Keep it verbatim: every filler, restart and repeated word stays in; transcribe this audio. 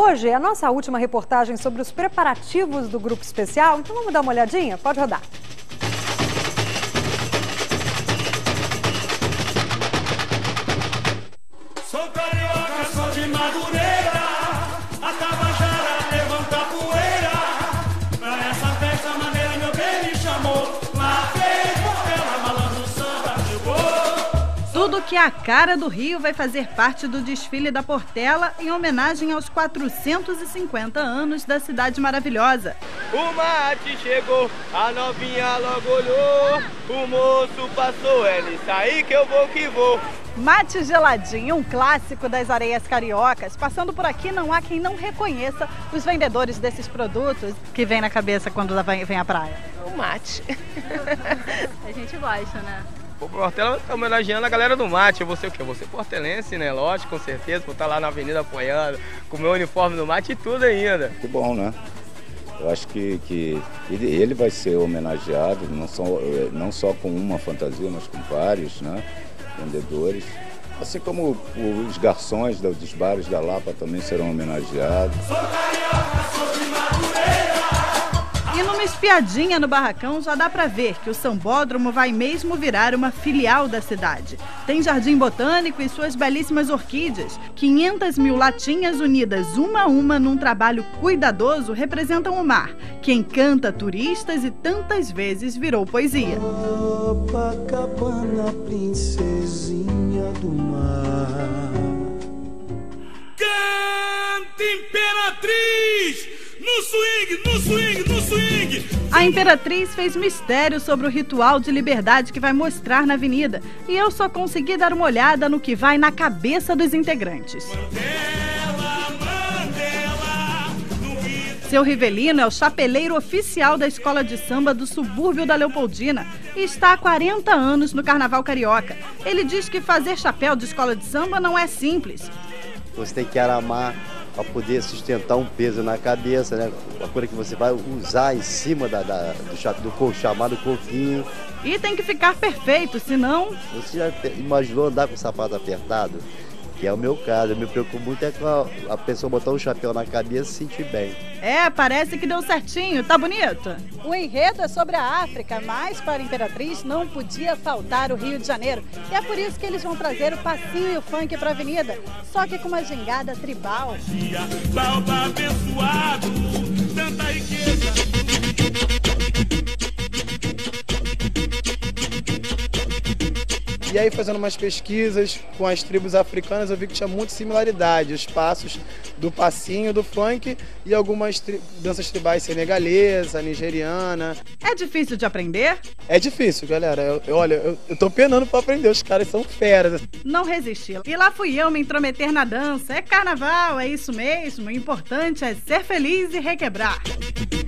Hoje é a nossa última reportagem sobre os preparativos do Grupo Especial, então vamos dar uma olhadinha? Pode rodar. Sou carioca, sou de Madureira, a Tabajara levanta a poeira. Pra essa festa maneira meu bem me chamou, lá fez Portela, malandro samba chegou. Tudo que é a cara do Rio vai fazer parte do desfile da Portela em homenagem aos quatrocentos e cinquenta anos da cidade maravilhosa. O mate chegou, a novinha logo olhou, o moço passou, é nisso aí que eu vou que vou. Mate geladinho, um clássico das areias cariocas. Passando por aqui, não há quem não reconheça os vendedores desses produtos. Que vem na cabeça quando vem à praia? O mate. A gente gosta, né? O Portela está homenageando a galera do mate. Eu vou ser o quê? Eu vou ser portelense, né? Lógico, com certeza. Vou estar lá na avenida apoiando, com o meu uniforme do mate e tudo ainda. Que bom, né? Eu acho que, que ele, ele vai ser homenageado, não só, não só com uma fantasia, mas com vários, né? Vendedores, assim como os garçons dos bares da Lapa também serão homenageados. E numa espiadinha no barracão já dá pra ver que o Sambódromo vai mesmo virar uma filial da cidade. Tem jardim botânico e suas belíssimas orquídeas. quinhentas mil latinhas unidas uma a uma num trabalho cuidadoso representam o mar, que encanta turistas e tantas vezes virou poesia. Copacabana, princesinha do mar. Canta, Imperatriz! No swing, no swing, no swing! A Imperatriz fez mistério sobre o ritual de liberdade que vai mostrar na avenida. E eu só consegui dar uma olhada no que vai na cabeça dos integrantes. Mandela, Mandela, no Rio. Seu Rivelino é o chapeleiro oficial da escola de samba do subúrbio da Leopoldina e está há quarenta anos no Carnaval Carioca. Ele diz que fazer chapéu de escola de samba não é simples. Você tem que aramar para poder sustentar um peso na cabeça, né? Uma coisa que você vai usar em cima da, da, do, do coco, chamado coquinho. E tem que ficar perfeito, senão... Você já imaginou andar com o sapato apertado? Que é o meu caso. Eu me preocupo muito é com a, a pessoa botar um chapéu na cabeça e se sentir bem. É, parece que deu certinho. Tá bonito? O enredo é sobre a África, mas para a Imperatriz não podia faltar o Rio de Janeiro. E é por isso que eles vão trazer o passinho e o funk para a avenida, só que com uma gingada tribal. Balba abençoado, tanta riqueza. E aí, fazendo umas pesquisas com as tribos africanas, eu vi que tinha muita similaridade, os passos do passinho, do funk e algumas tri danças tribais senegalesa, nigeriana. É difícil de aprender? É difícil, galera. Eu, eu, olha, eu, eu tô penando pra aprender, os caras são feras. Não resisti. E lá fui eu me intrometer na dança. É carnaval, é isso mesmo. O importante é ser feliz e requebrar.